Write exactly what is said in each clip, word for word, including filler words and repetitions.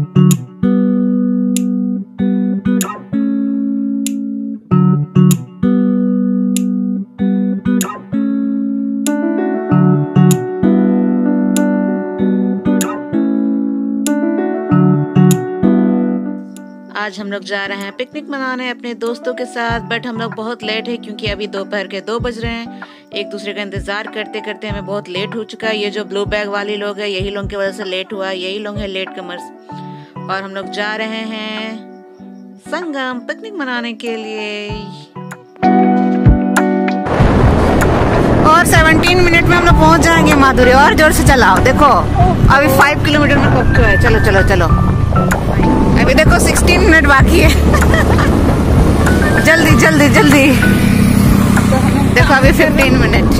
आज हम लोग जा रहे हैं पिकनिक मनाने अपने दोस्तों के साथ, बट हम लोग बहुत लेट है क्योंकि अभी दोपहर के दो बज रहे हैं। एक दूसरे का इंतज़ार करते करते हमें बहुत लेट हो चुका है। ये जो ब्लू बैग वाले लोग हैं, यही लोग की वजह से लेट हुआ, यही लोग हैं लेट कमर्स। और हम लोग जा रहे हैं संगम पिकनिक मनाने के लिए। और सत्रह मिनट में हम लोग पहुंच जाएंगे माधुरी। और जोर से चलाओ, देखो अभी पाँच किलोमीटर में पहुंचो है। चलो चलो चलो, अभी देखो सोलह मिनट बाकी है। जल्दी जल्दी जल्दी, देखो अभी पंद्रह मिनट।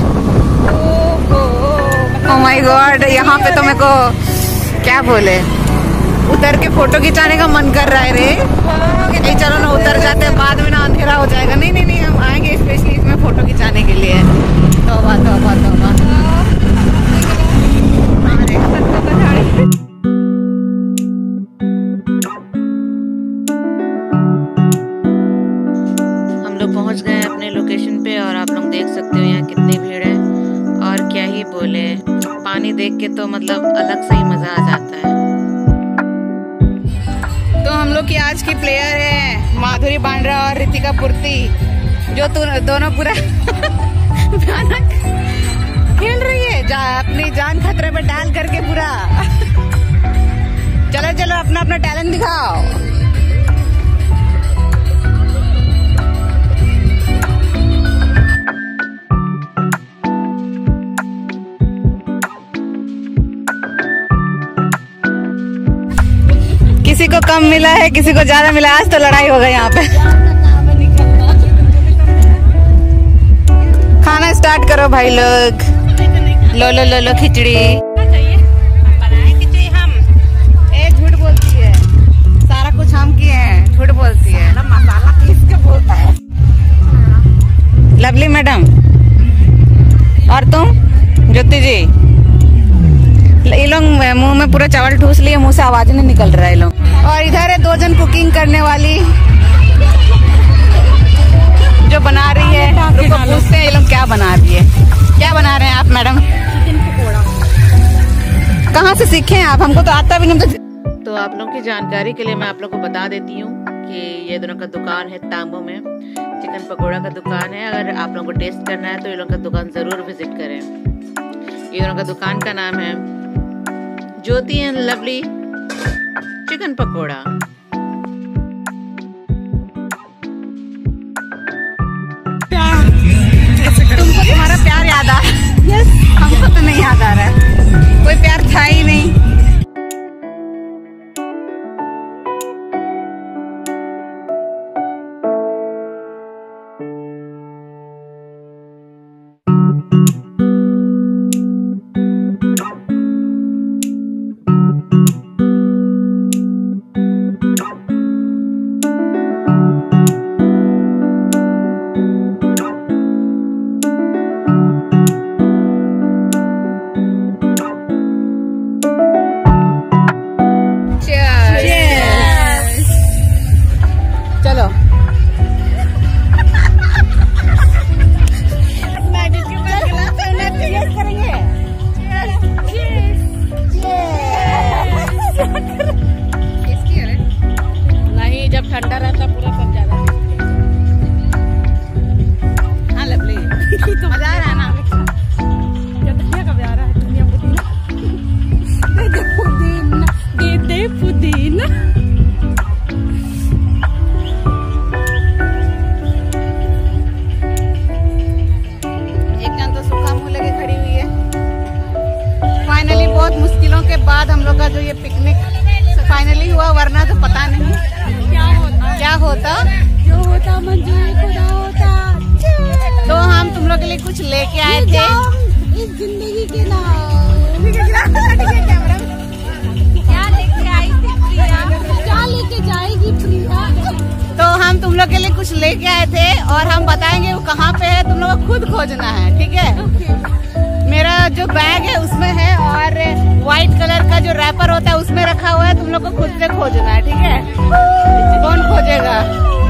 ओह माय गॉड, यहाँ पे तो मेरे को क्या बोले, उतर के फोटो खिंचाने का मन कर रहा है रे। नहीं चलो ना, उतर जाते हैं, बाद में ना अंधेरा हो जाएगा। नहीं नहीं नहीं, हम आएंगे स्पेशली इसमें फोटो खिंचाने के लिए। तौबा तौबा तौबा। पहुंच गए अपने लोकेशन पे और आप लोग देख सकते हो यहाँ कितनी भीड़ है। और क्या ही बोले, पानी देख के तो मतलब अलग से ही मजा आ जाता है। तो हम लोग की आज की प्लेयर है माधुरी बांड्रा और रितिका पूर्ति, जो दोनों पूरा भयानक खेल रही है, जा, अपनी जान खतरे पे डाल करके पूरा। चलो चलो अपना अपना टैलेंट दिखाओ। किसी को कम मिला है, किसी को ज्यादा मिला। आज तो लड़ाई हो गई यहाँ पे। खाना स्टार्ट करो भाई लोग। लो लो लो लो खिचड़ी। खिचड़ी हम ए झूठ बोलती है, सारा कुछ हम किए हैं, झूठ बोलती है। मसाला किसके बोलता है? लवली मैडम और तुम ज्योति जी, ये लोग मुंह में पूरा चावल ठूस लिए, मुंह से आवाज नहीं निकल रहा है लोग। और इधर है दो जन कुकिंग करने वाली जो बना रही है। रुको पूछते हैं ये लोग क्या बना रही है। क्या बना रहे हैं आप मैडम? चिकन पकोड़ा। कहाँ से सीखे हैं आप? हमको तो आता भी नहीं। तो आप लोगों की जानकारी के लिए मैं आप लोग को बता देती हूँ कि ये दोनों का दुकान है तांबू में, चिकन पकोड़ा का दुकान है। अगर आप लोगों को टेस्ट करना है तो ये लोग का दुकान जरूर विजिट करें। ये दोनों का दुकान का नाम है Jyoti and lovely chicken pakora. तुमको तुम्हारा प्यार याद आ? यस। हमको तो नहीं याद आ रहा है, कोई प्यार था ही नहीं। ठंडा रहता पूरा सब ज्यादा। हाँ लवली, तो मजा आ रहा है ना? दुनिया का प्यारा है, दुनिया पुदीना दे दे पुदीना दे दे पुदीना। एक जन तो सूखा मुंह लेके खड़ी हुई है। फाइनली बहुत मुश्किलों के बाद हम लोग का जो ये पिकनिक फाइनली हुआ, वरना तो पता नहीं क्या होता क्या होता जो होता मंजूरी खुदा होता। तो हम तुम लोग के लिए कुछ लेके आए थे इस जिंदगी के नाम। क्या लेके आई थी प्रिया? क्या लेके जाएगी प्रिया? तो हम तुम लोग के लिए कुछ लेके आए थे और हम बताएंगे वो कहाँ पे है, तुम लोग को खुद खोजना है, ठीक है? मेरा जो बैग है उसमें है और व्हाइट कलर का जो रैपर होता है उसमें रखा हुआ है, तुम लोग को खुद से खोजना खोजना है, ठीक है? कौन खोजेगा?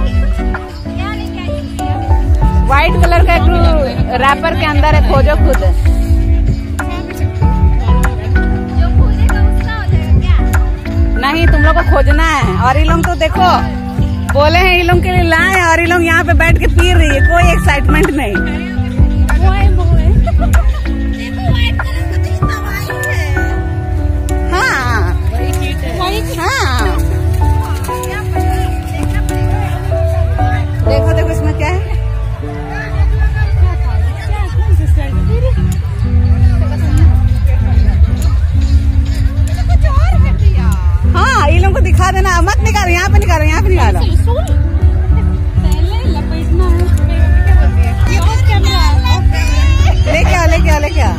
व्हाइट कलर का एक रैपर के अंदर है, खोजो खुद। नहीं, तुम लोग को खोजना है। और ये लोग तो देखो बोले हैं, ये लोग के लिए लाए, और ये लोग यहाँ पे बैठ के पी रही है, कोई एक्साइटमेंट नहीं। हाँ हाँ, देखो देखो इसमें क्या है। हाँ, ये लोगों को दिखा देना, मत निकालो, यहाँ पे निकालो, यहाँ पे निकालो। लेके आओ लेके आओ लेके आओ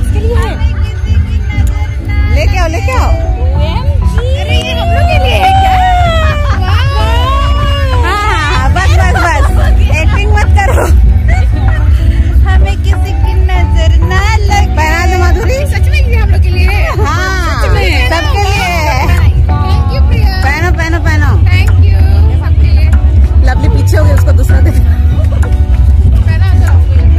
लेके आओ लेके आओ। अरे ये हम लोग के लिए है क्या? हाँ, बस बस बस, एक्टिंग मत करो, हमें किसी की नजर ना लगे। पहना दो माधुरी, सच में ये हम लोग के लिए है। हाँ, सबके लिए। Thank you Priya. पहनो पहनो पहनो। थैंक यू सबके लिए। लवली पीछे हो गई, उसको दूसरा दे। पहना दो,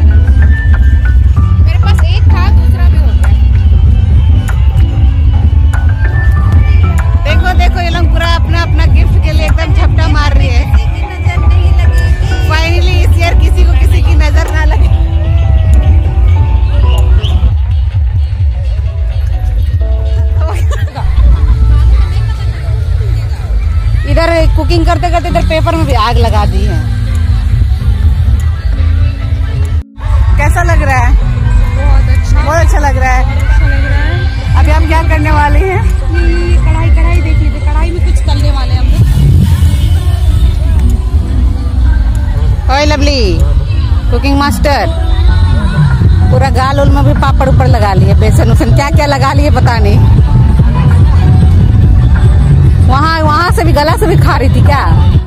मेरे पास एक था, दूसरा भी हो गया। देखो देखो, ये लोग पूरा अपना अपना गिफ्ट के लिए एकदम झपटा मार रही है। फाइनली इस ईयर किसी को किसी की नजर ना लगे। इधर कुकिंग करते करते इधर पेपर में भी आग लगा दी है। कैसा लग रहा है? बहुत अच्छा, बहुत अच्छा लग रहा है। अच्छा लग रहा है। अभी हम क्या करने वाले हैं? कढ़ाई कढ़ाई देखिए, कढ़ाई में कुछ तलने वाले हैं हम लोग। ओए लवली, कुकिंग मास्टर, पूरा गाल उल में भी पापड़ ऊपर लगा लिए, बेसन उसन क्या क्या लगा लिए पता नहीं। वहाँ वहाँ से भी गला से भी खा रही थी क्या?